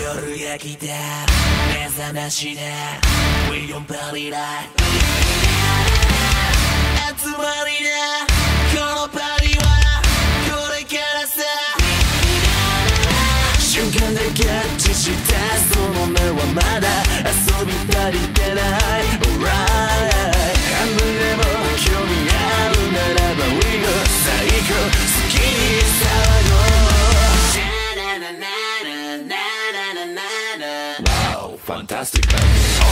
夜焼きで目覚ましでウィリアムパリライ集まりだこのパリはこれからさ瞬間でキャッチしたその目はまだ遊び足りてない Alright 半分でも興味あるならば We go 最高好きに騒ごう Wow, fantastic baby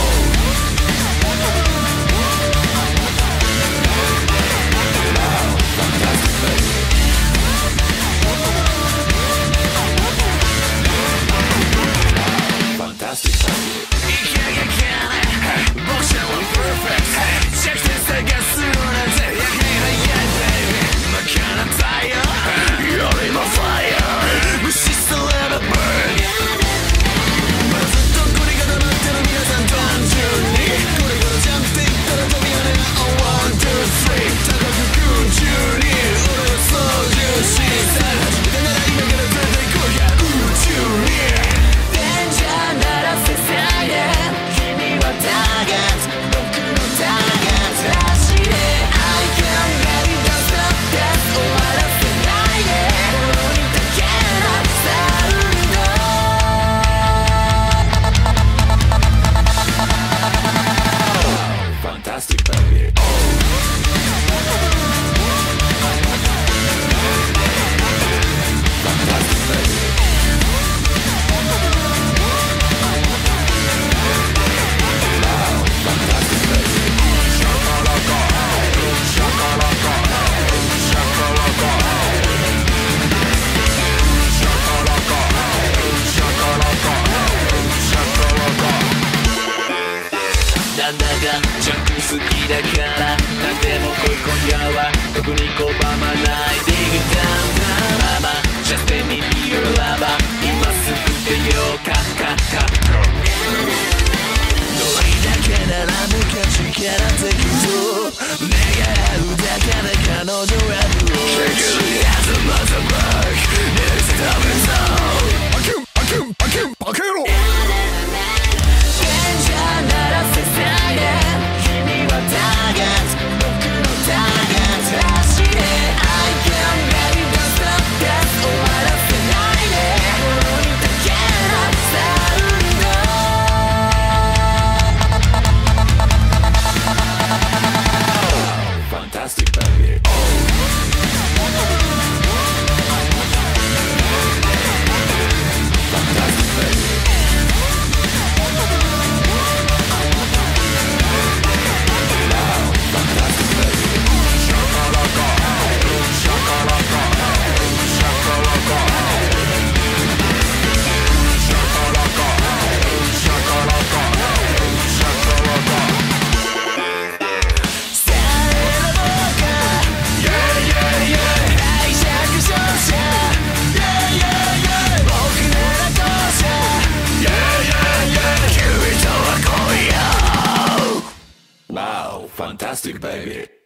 なんだかジャンク好きだからなんでも来い今夜は特に拒まないディグダウンママ Just let me be your lover 今すぐ出ようかどれだけなら昔から適当願うだけで彼女はどう Shake it as a motherfucker It's time toバケロFantastic baby